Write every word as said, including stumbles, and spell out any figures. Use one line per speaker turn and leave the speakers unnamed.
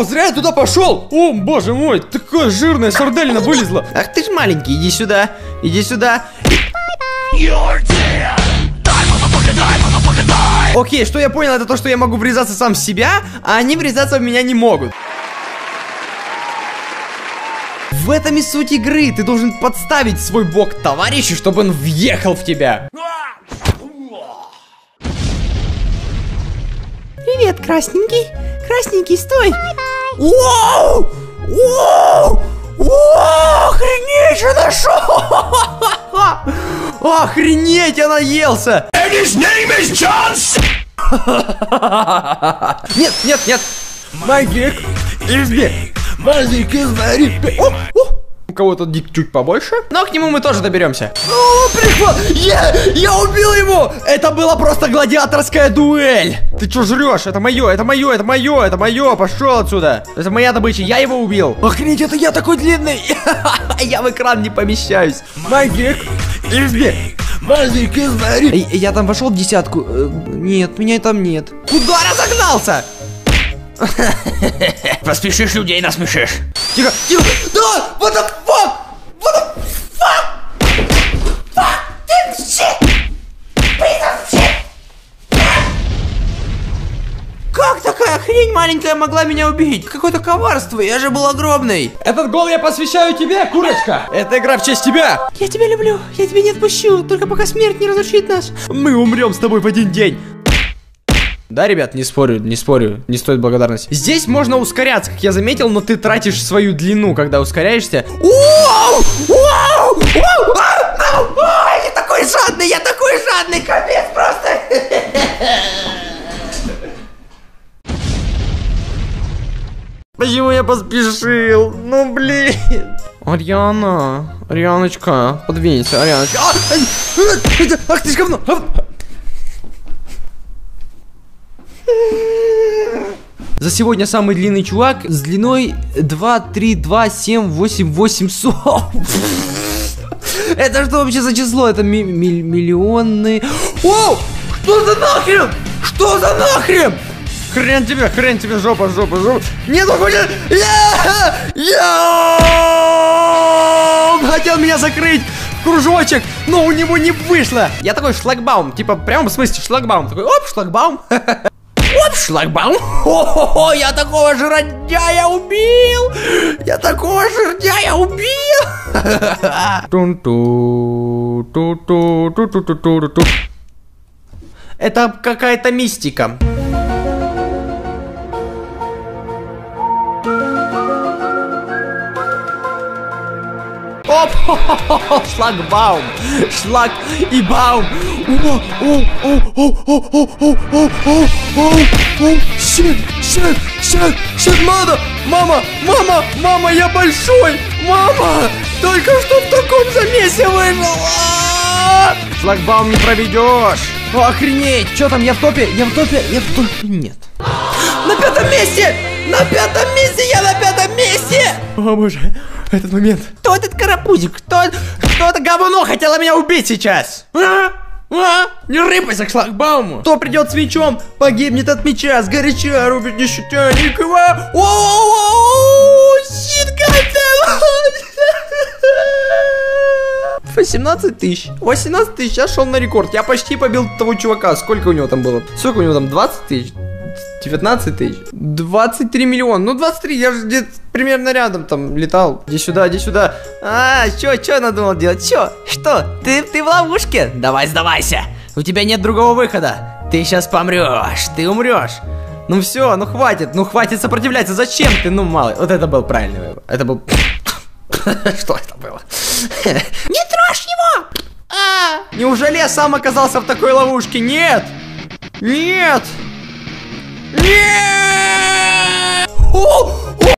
Зря я туда пошел. О, боже мой, такая жирная сарделина вылезла.
Ах ты ж маленький, иди сюда, иди сюда. Окей, что я понял, это то, что я могу врезаться сам в себя, а они врезаться в меня не могут. В этом и суть игры. Ты должен подставить свой бок товарищу, чтобы он въехал в тебя. Привет, красненький. Красненький, стой. Воу! Воу! Воу! Охренеть, что нашел! Охренеть, я наелся! And his name is John. Нет, нет, нет. Магик is big. Магик is very big. У кого-то дик чуть побольше, но к нему мы тоже доберемся. О, прихват! Я, я убил его! Это была просто гладиаторская дуэль! Ты что жрешь? Это мое, это мое, это мое, это мое! Пошел отсюда! Это моя добыча, я его убил! Охренеть, это я такой длинный! Я в экран не помещаюсь! Магик is big. Магик is very... Я там вошел в десятку. Нет, меня там нет. Куда разогнался?
Поспешишь, людей насмешишь.
Тихо, тихо. Да! What the fuck? What the fuck? Fucking shit! Piece of shit! Как такая хрень маленькая могла меня убить? Какое-то коварство, я же был огромный.
Этот гол я посвящаю тебе, курочка.
Это игра в честь тебя.
Я тебя люблю, я тебя не отпущу, только пока смерть не разрушит нас.
Мы умрем с тобой в один день. Да, ребят, не спорю, не спорю, не стоит благодарности. Здесь можно ускоряться, как я заметил, но ты тратишь свою длину, когда ускоряешься. Оу! Оу! Оу! Я такой жадный, я такой жадный, капец просто! Почему я поспешил? Ну, блин. Ариана, Арианочка, подвинься, Арианочка. Ах ты ж говно! За сегодня самый длинный чувак с длиной два, три, два, семь, восемь, восемьсот. Это что вообще за число? Это ми ми миллионы. О! Что за нахрен? Что за нахрен? Хрен тебе, хрен тебе, жопа, жопа, жопа. Нет, он хочет... Я! Я! Он хотел меня закрыть в кружочек, но у него не вышло. Я такой шлагбаум, типа прям в смысле шлагбаум. Такой, оп, шлагбаум. Оп, шлагбаум. Хо-хо-хо, я такого жердяя убил. Я такого жердяя убил. Это какая-то мистика. Оп, хо-хо-хо, шлагбаум, шлаг и баум. О, о, о, о, о, о, о, о, о, о, щит, щит, щит, щит, мама, мама, мама, мама, я большой, мама, только что в таком замесе вышел. Шлагбаум не проведешь. Охренеть, что там, я в топе, я в топе, я в топе, нет. На пятом месте, на пятом месте, я на пятом месте. О боже. Этот момент. Кто этот карапузик? Кто, кто это говно хотело меня убить сейчас? А? А? Не рыпайся к шлагбауму. Кто придет с мечом, погибнет от меча, сгоряча, рубит не щутя никого. Оу, щит, восемнадцать тысяч. восемнадцать тысяч, я шел на рекорд. Я почти побил того чувака. Сколько у него там было? Сколько у него там? двадцать тысяч? девятнадцать тысяч? двадцать три миллиона. Ну, двадцать три, я же где-то примерно рядом там летал. Иди сюда, иди сюда. А, чё, чё надумал делать? Чё? Что? Ты, ты в ловушке? Давай, сдавайся. У тебя нет другого выхода. Ты сейчас помрешь, ты умрешь. Ну все, ну хватит, ну хватит сопротивляться. Зачем ты? Ну, малый. Вот это был правильный выбор. Это был... Что это было? Не трожь его! А! Неужели я сам оказался в такой ловушке? Нет! Нет! Нет!